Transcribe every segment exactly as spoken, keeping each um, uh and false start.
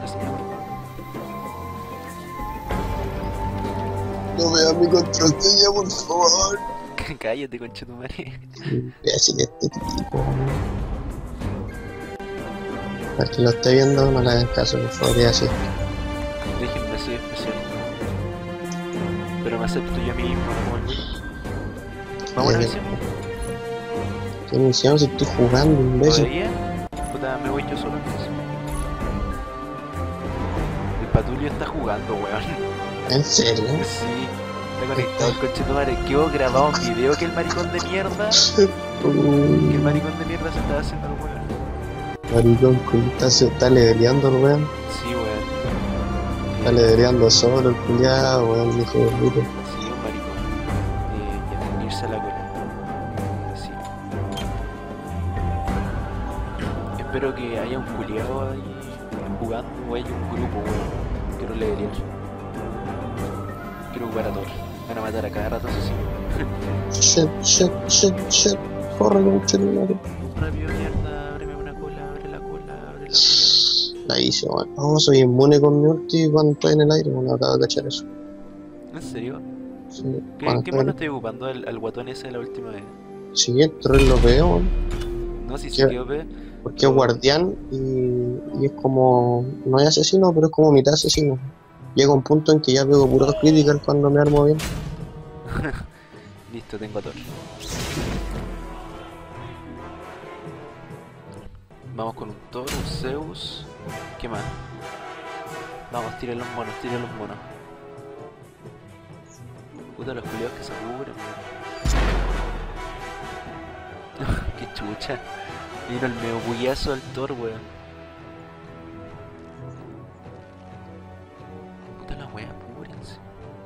señor. No veas mi contraseña, por favor. Cállate, conchetumare. Imbécil este tipo. Para que lo esté viendo, no le hagan caso, por favor, ya así. Déjenme, soy especial. Pero me acepto yo a mí mismo como el güey. Vamos a la misión. ¿Qué misión? Si estoy jugando, imbécil. ¿Podría? Puta, me voy yo solo entonces. El Patulio está jugando, weón. ¿En serio? Sí, está conectado el conchetumare. Quedó grabado un video que el maricón de mierda. Que el maricón de mierda se estaba haciendo el weón. Maricón, está, se está ledereando el weón. Sí, weón. Está ledereando solo el culiado, weón, hijo de puta. Sí, un maricón. Eh, ya, irse a la cola. Sí. Espero que haya un culiado ahí jugando o haya un grupo, weón. Quiero leer. Quiero jugar a todos. Van a matar a cada rato, eso sí. Shit, shit, shit, shit. Corre, conchetumare. Rápido, mierda. Ábreme una cola, abre la cola, abre la cola. La hice, weón. No, soy inmune con mi ulti cuando estoy en el aire, bueno, acabo de cachar eso. ¿En serio? Sí, ¿Qué, ¿qué mano estoy ocupando al, al guatón ese de la última vez? Sí, esto es lo veo, weón. No, si se quedó pe. Porque es guardián y, y es como... No es asesino, pero es como mitad asesino. Llega un punto en que ya veo puros critical cuando me armo bien. Listo, tengo a Thor. Vamos con un Thor, un Zeus. ¿Qué más? Vamos, tiren los monos, tiren los monos. Puta, los culiados que se cubren, weón. Qué chucha. Vino el medio bullazo del Thor, weón. Puta la wea, apúrense.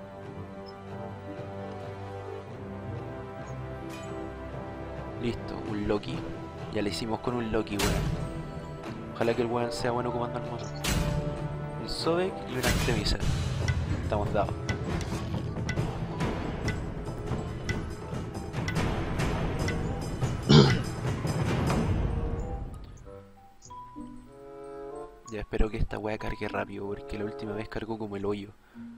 Listo, un Loki. Ya le hicimos con un Loki, weón. Ojalá que el weón sea bueno comandando el mono. Un Sobek y una Artemisa. Estamos dados. Ya espero que esta wea cargue rápido, porque la última vez cargó como el hoyo.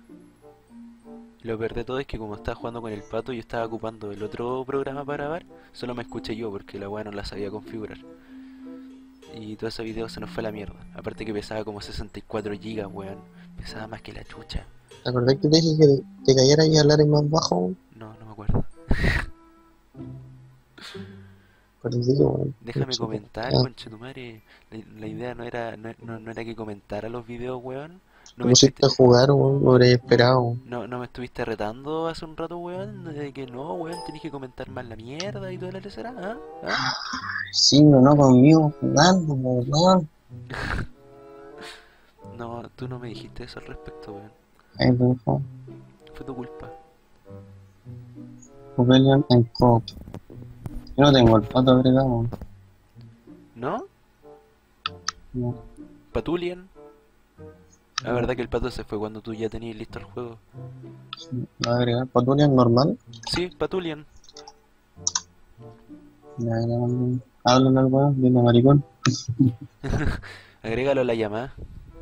Lo peor de todo es que como estaba jugando con el pato, yo estaba ocupando el otro programa para grabar, solo me escuché yo porque la wea no la sabía configurar. Y todo ese video se nos fue a la mierda. Aparte que pesaba como sesenta y cuatro gigas, weón. Pesaba más que la chucha. ¿Te acordás que te dije que te cayera y hablar más bajo, weón? No, no me acuerdo. Perdido, weón. Déjame comentar, Ah. conchetumare. La, la idea no era, no, no, no era que comentara los videos, weón. No Te me, pusiste estuviste, a jugar, weón, lo habría esperado. no, no me estuviste retando hace un rato, weón. De que no, weón, tenés que comentar más la mierda y toda la lecera, ¿ah? ¿Ah? Sí, no, no conmigo jugando, weón. No, tú no me dijiste eso al respecto, weón. Ahí te dejo. Fue tu culpa. Rebellion en Coop. Yo no tengo el pato agregado. ¿No? No. ¿Patulian? La verdad que el pato se fue cuando tú ya tenías listo el juego. Sí, ¿lo voy a agregar? ¿Patulian normal? Sí, Patulian. Ya, ya, ya. Háblale al weón, dile maricón. Agrégalo a la llamada.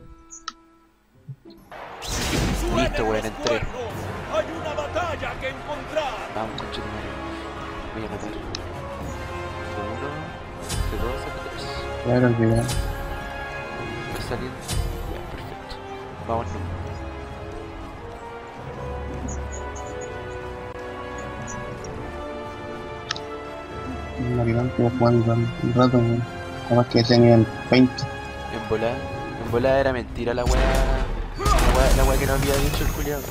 Listo, weón, entré. Hay una batalla que encontrar. Vamos, conchetumare. Voy a matar. F uno, F dos, F tres. Ya era olvidado. Está saliendo. Ya, perfecto. Vamos, no. Un maricón estuvo jugando un rato, weón. Además que tenían veinte. En volada. En volada era mentira la weá. La weá, la weá que no había dicho el culiado.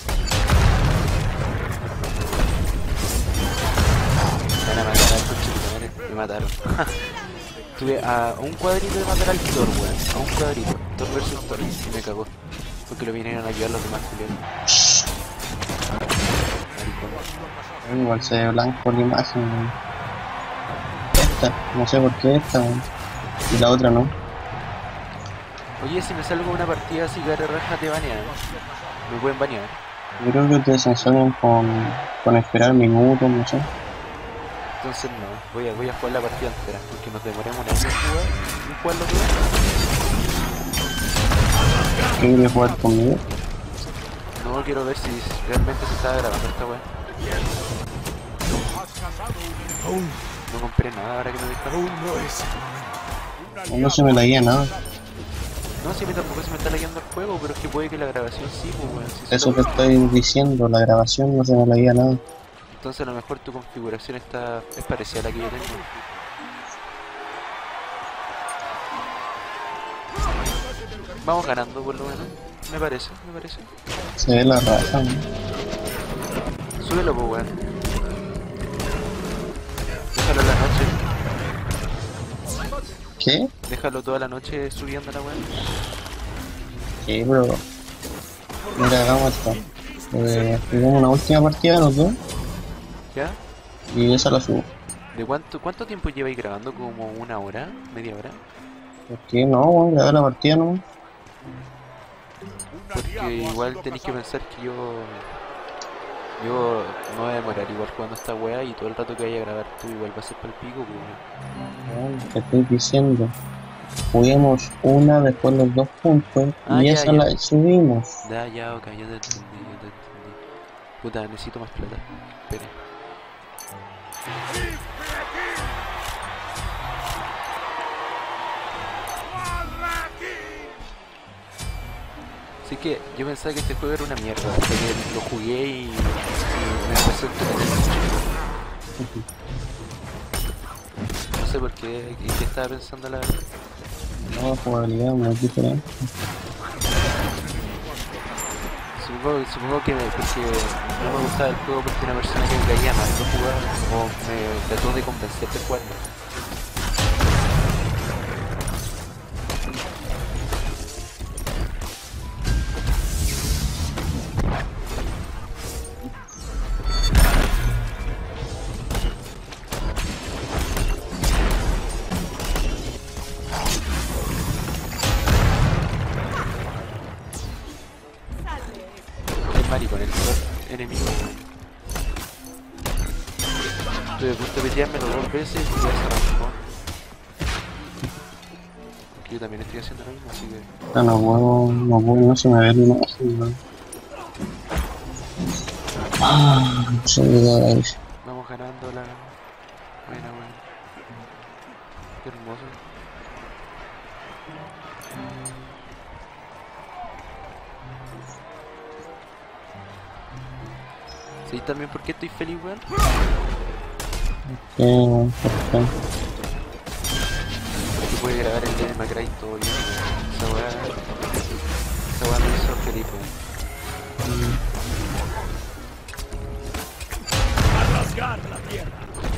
Me van a matar al conchetumare. Me mataron. Estuve a un cuadrito de matar al Thor, weón. A un cuadrito. Thor versus Thor. Y me cagó. Porque lo vinieron a ayudar los demás culiados. Maricón. Igual se ve blanco la imagen, weón. Esta, no sé por qué esta, weón. Y la otra no. Oye, si me salgo una partida así que raja te banean. Me pueden banear. Yo creo que te sancionan con, con esperar minutos, no sé. Entonces no, voy a, voy a jugar la partida entera, porque nos demoremos un año en jugar, en jugarlo todo. ¿Quieres jugar conmigo? No, quiero ver si realmente se está grabando esta weá. No compré nada ahora que me dejaron. Aún no es. No se me la guía nada. No, si a mí tampoco se me está leyendo el juego, pero es que puede que la grabación sí, pues weón. Si Eso solo- te estoy diciendo, la grabación no se me la guía nada. Entonces a lo mejor tu configuración está es parecida a la que yo tengo. Vamos ganando por lo menos, me parece, me parece. Se ve la raza, ¿no? Súbelo, pues weón. Déjalo en la noche, ¿Qué? déjalo toda la noche subiendo la weón. Sí, pero... Mira, hagamos esto. Eh, jugamos una última partida los dos ¿Ya? y esa la subo. ¿De cuánto, cuánto tiempo lleváis grabando? ¿Como una hora? ¿Media hora? ¿Por qué no, weón? Le da la partida, ¿no? Porque igual tenéis que pensar que yo... Yo no voy a demorar igual jugando esta weá y todo el rato que vaya a grabar tú igual va a ser pa'l pico, pues. Weón, te estoy diciendo. Juguemos una, después los dos puntos Ah, y ya, esa ya. la subimos. Ya, ya, ok, ya te entendí, ya te entendí. Puta, necesito más plata. Espere. Así que yo pensaba que este juego era una mierda, hasta que lo jugué y, y me empezó a entretener. No sé por qué, ¿qué qué estaba pensando la verdad? No, jugabilidad muy diferente. Supongo, supongo que me, porque no me gustaba el juego porque una persona que me caía mal lo jugaba o me trató de convencer de jugarlo. Es maricón el peor enemigo. Estuve a punto de piteármelo dos veces y ya se arrancó. Que yo también estoy haciendo lo mismo, así que... Ah, no puedo, no puedo, no se me ve la imagen, weón. Ah, no sé qué caray. Vamos ganando la... Buena, buena. Qué hermoso. ¿Sí también por qué estoy feliz, weón? ¿Qué, weón? ¿Por qué? Porque pude grabar el de Macray todo bien, weón. Esa weá... Esa weá me hizo feliz, weón. A rasgar la tierra.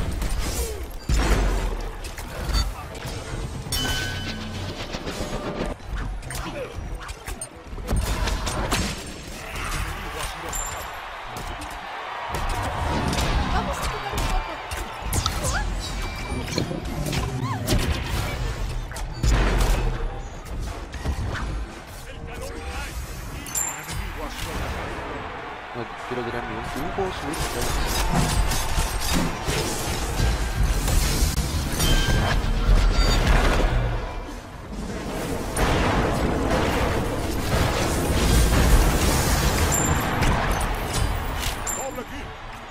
No quiero tirar ni un... Uh, puedo subir, claro. Doble kill.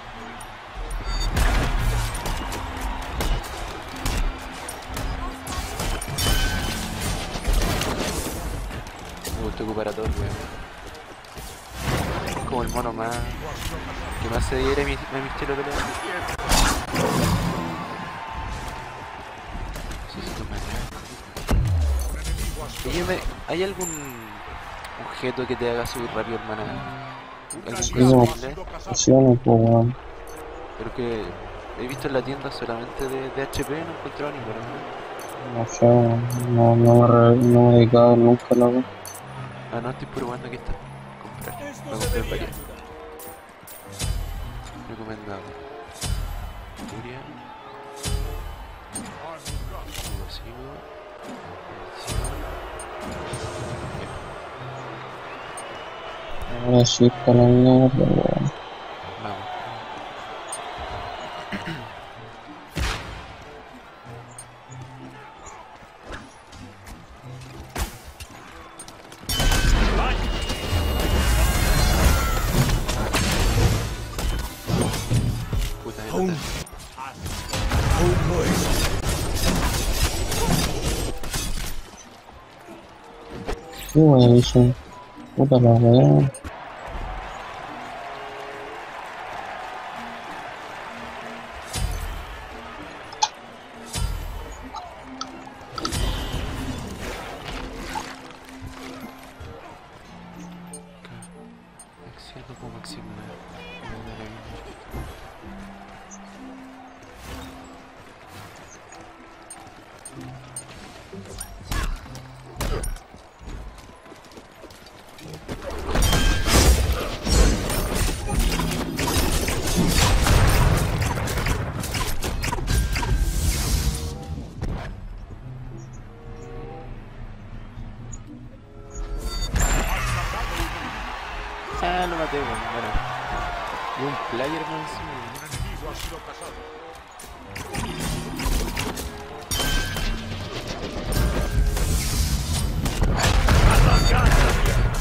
Me gustó ocupar a todos, weón. Es como el mono más... que más se diera a mi, a mi estilo de pelea. Sí, sí, toma. Oye, me- ¿hay algún objeto que te haga subir rápido, hermana? ¿Algún Sí, consumible? opciones, pues, weón. Pero que he visto en la tienda solamente de, de H P, no he encontrado ninguno, ¿no? No sé, weón. No, no, me re- no me he dedicado nunca a la weón. Ah, no, estoy probando aquí está. Comprar. Esto Voy a comprar debería varias. ayudar. Recomendado. Furia. Evasivo. Ahora sí está la mierda, weón. Vamos. Aún no es. Sí, bueno, dice. Puta la weá. Acción como máximo. Ah, lo maté, bueno, bueno. Y un player más encima. Enemigo ha sido cazado. Arrancar la tierra.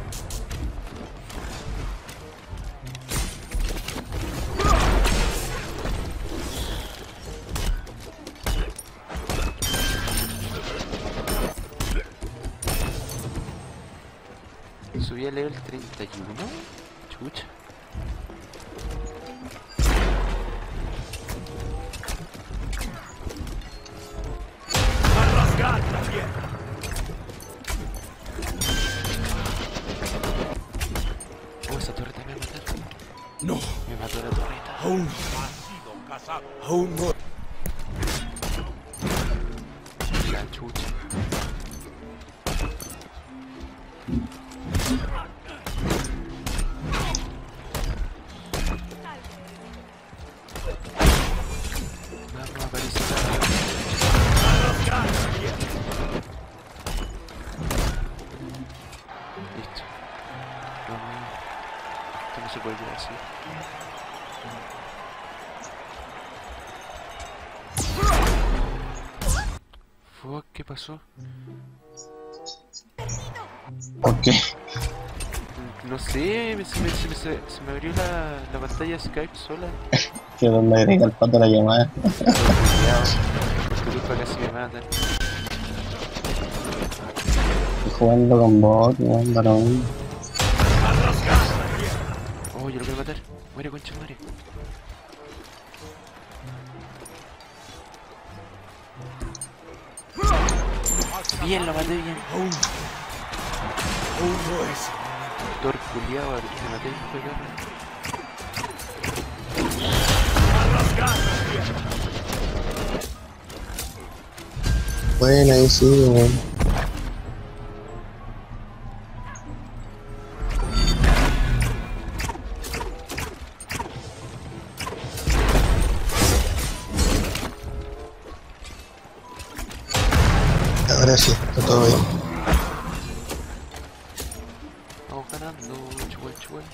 Subí a level treinta y uno. Chucha. A rasgar la tierra. Oh, esa torreta me va a matar. No, Me mató la torreta. aún ha sido cazado. Aún no. La chucha. Vamos a aparecer. A rasgar la tierra. Listo. Vamos. Esto no se puede quedar así. Fuck, ¿qué pasó? ¿Por qué? No sé, me- se me, se me, se se me abrió la, la pantalla Skype sola. Que donde agrega el pato a la llamada. Por tu culpa casi me matan. Estoy jugando con bot, weón, varón. A rasgar la tierra. Oh, yo lo quiero matar. Muere, concha, muere. Bien, lo maté bien. Aún. Aún no es. Thor culiao, te maté el hijo de perra. A rasgar la tierra. Bueno, ahí sí, weón. Ahora sí, está todo bien. Vamos ganando, chuel, chuel.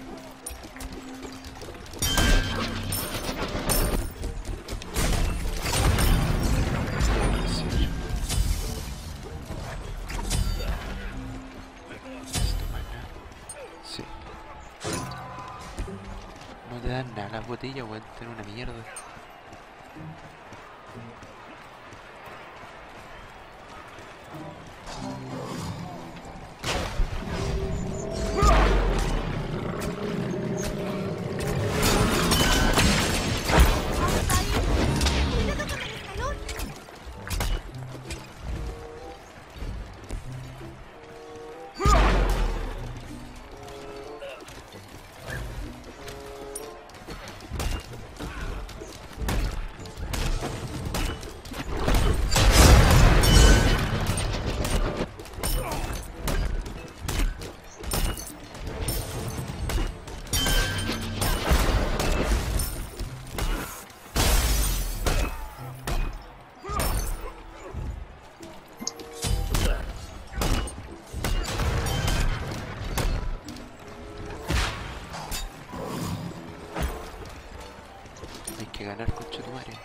Sí. No te dan nada las botellas, weón, tener una mierda. Hay que ganar, concha tu madre.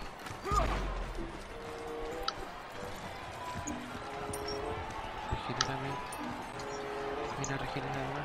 Regenérame. Ven a regenerarme.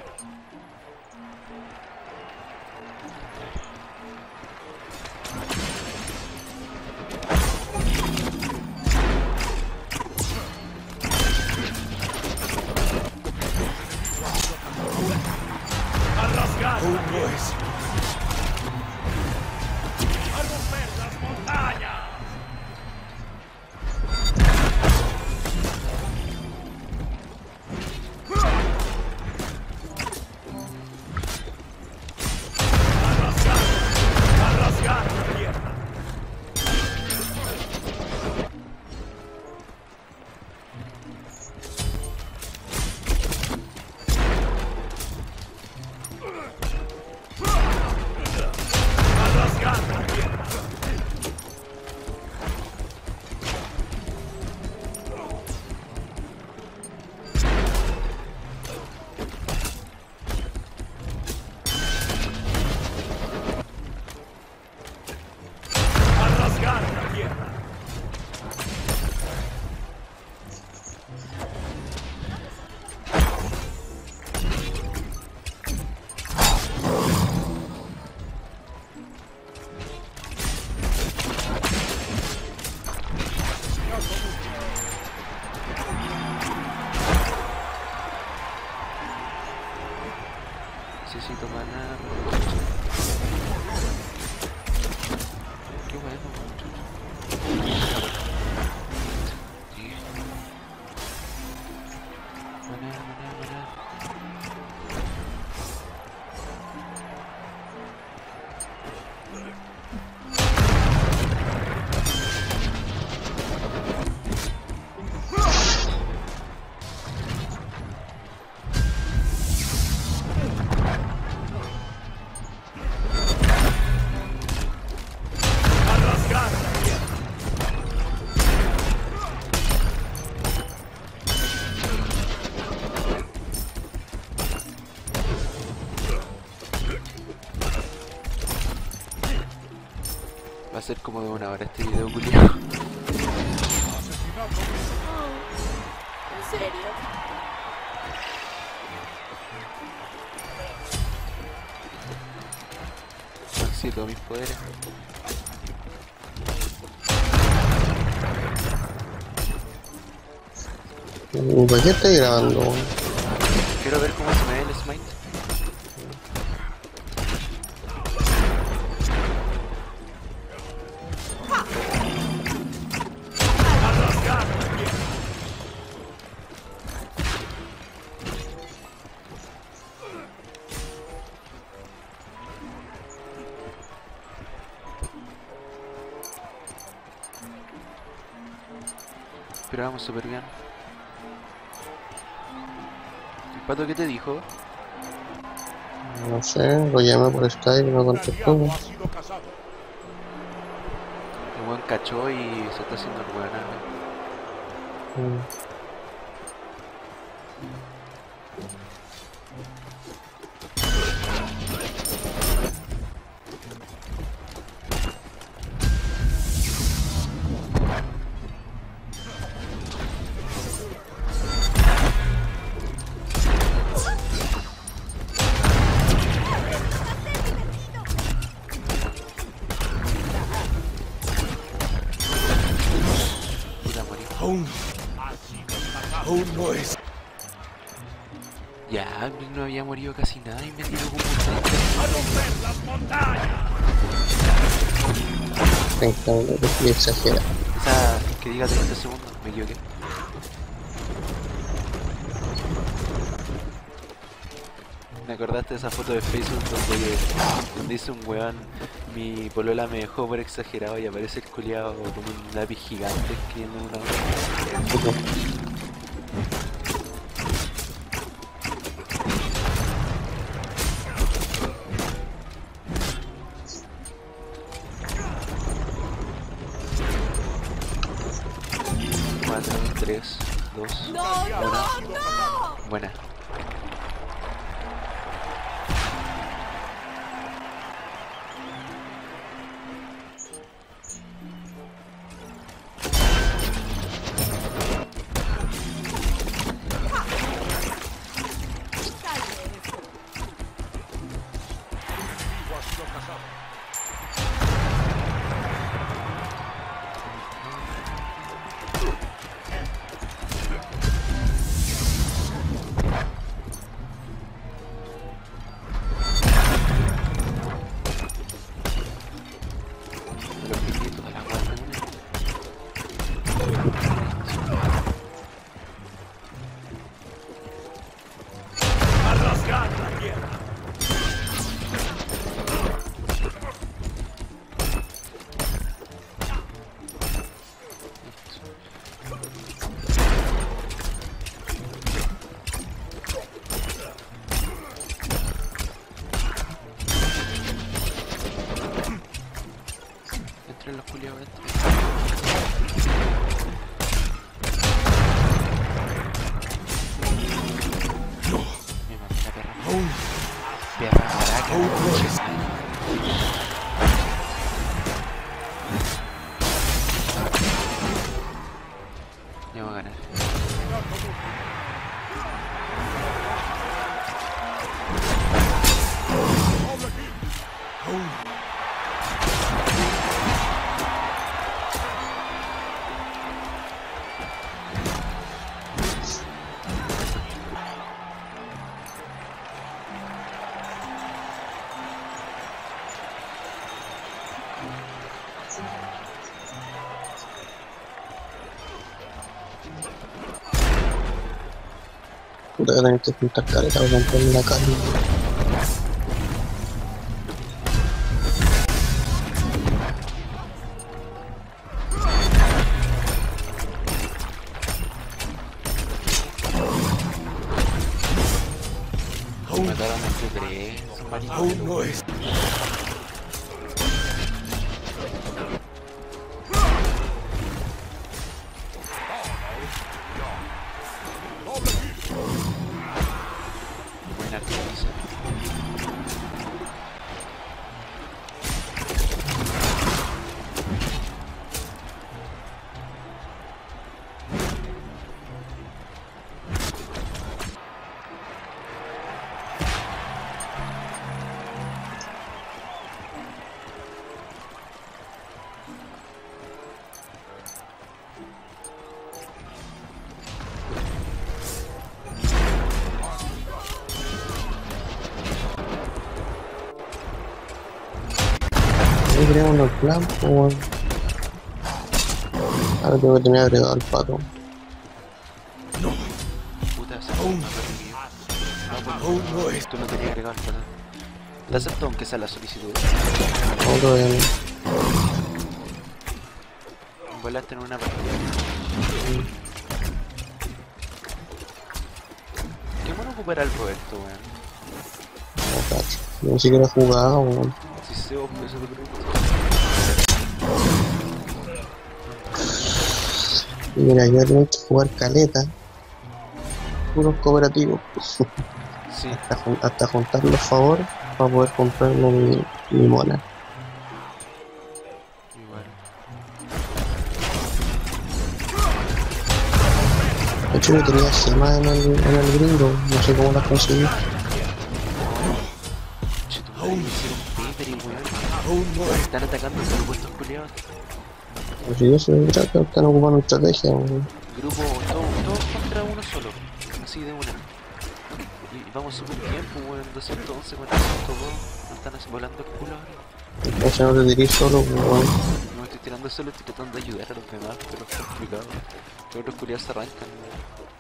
ser como de una hora este video, culiao. ¿En serio? Así todos mis poderes. ¿Por qué estoy grabando? Quiero ver cómo se me ve el smite. Pero vamos súper bien. ¿El pato qué te dijo? No sé, lo llamé por Skype y no contestó. Aliado ha sido cazado. El weón cachó y se está haciendo el weón. Mm. Puta, morí. Aún. Ha sido cazado. Aún no es. Ya, no había morido casi nada y me tiró como un tanque. ¡A romper las montañas! Tranquilo, que estoy exagerado. Esa que diga treinta segundos, me equivoqué. Me acordaste de esa foto de Facebook donde, donde dice un weón, mi polola me dejó por exagerado y aparece el culiao con un lápiz gigante escribiendo una hoja. cuatro, tres, dos, ¡No, no, no! buena. Ha sido cazado. Los piquitos de la guarda. ¡A rasgar la tierra! Entren los culiados, entren. Me mató la perra. Aún. Perra maraca. Aún no es. Ya voy a ganar. Aún. Puta que tenés que pintar careta para romperme la cara. Aún. Mataron a este tres. Son maricas. Aún no es. Buena artista. que creamos el plan, pues weón. Ahora tengo que tener agregado al pato. Puta, se fue más rápido que yo. No, pues, tú no tenías agregado el pato. ¿Te aceptó aunque sea la solicitud? No, todavía no. Volaste en una partida. Qué bueno ocupar al Roberto, weón. No, cacho. Yo ni siquiera he jugado, weón. Si se vos, por eso te pregunto. Y mira, yo voy a tener que jugar caleta. Puros cooperativos. Sí, hasta, jun- hasta juntar los favores para poder comprarme mi, mi mona. igual. De hecho, yo tenía gemas en el, en el gringo, no sé cómo las conseguí. Che, tu madre, me hicieron paper y weón. Están atacando los puestos culiados. Pero si yo se trata, están ocupando estrategia, weón. Grupo, todos todo contra uno solo. Así de una. Y vamos súper bien, pues weón. doscientos once contra ciento dos. Nos están así volando el culo ahora. Entonces no te dirís solo, weón. No me estoy tirando solo, estoy tratando de ayudar a los demás, pero es complicado. Los otros culiados se arrancan, weón.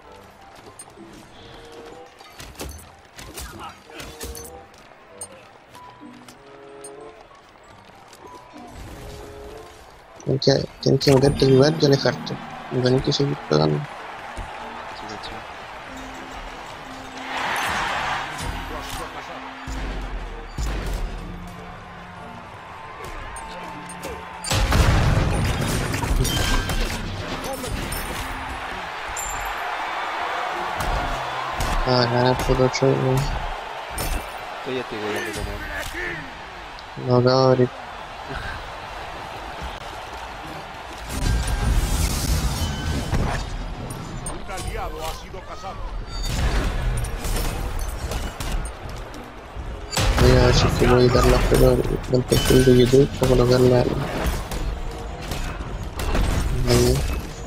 Tienes que, tienes que meterte a ayudar y alejarte. No tenés que seguir pegando. Sí, cacho. Ah, ganar por ocho, weón. Estoy ya estoy cayendo con él. No acabo de abrir. Un aliado ha sido cazado. Voy a ver si es que puedo editar las fotos del perfil de YouTube para colocarla ahí. Ahí.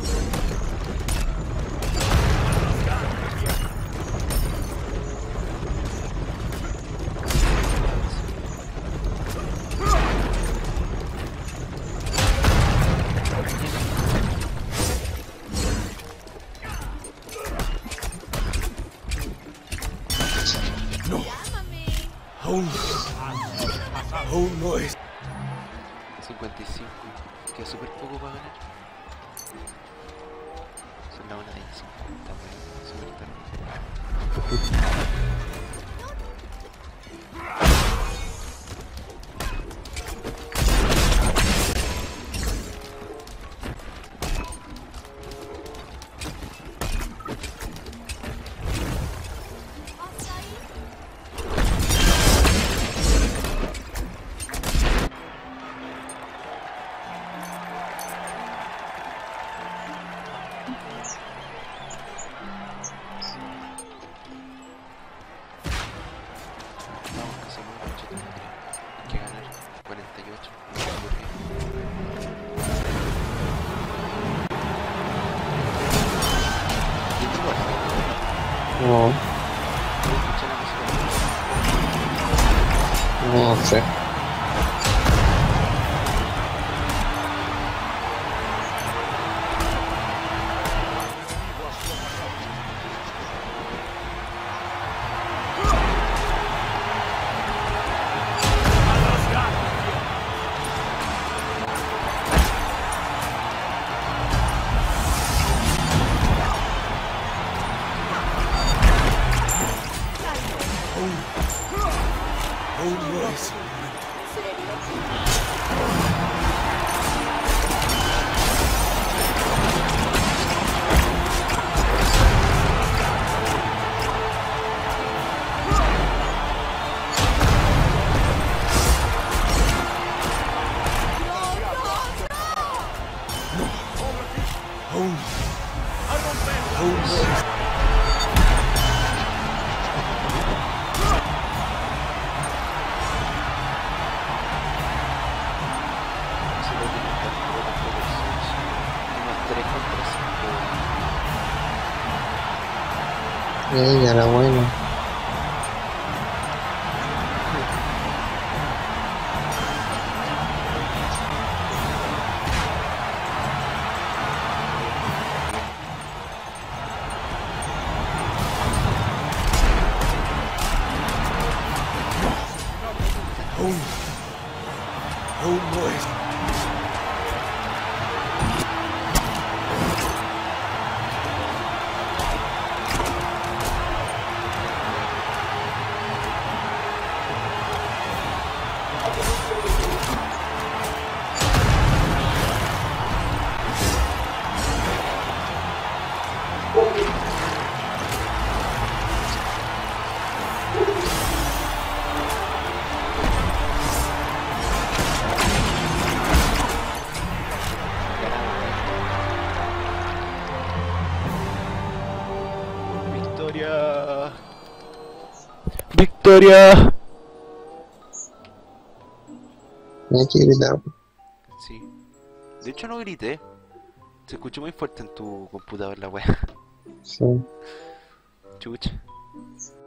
Llámame. Aún, aún no es. cincuenta y cinco. Queda súper poco para ganar. Son la una de cincuenta, weón. Súper tarde. Vamos, que somos ocho, hay que ganar cuarenta y ocho. Súper bien. ¿Y tú vas? No, ¿Puedes escuchar la música? no sé. Aún no es. ¿En serio? Aún, aún no es. Se lo tienen que hacer por las proporciones. Unos tres contra cinco. Ella era buena. ¡Victoria! No hay que gritar. Sí. De hecho no grité. Se escuchó muy fuerte en tu computador la wea. Sí. Chucha.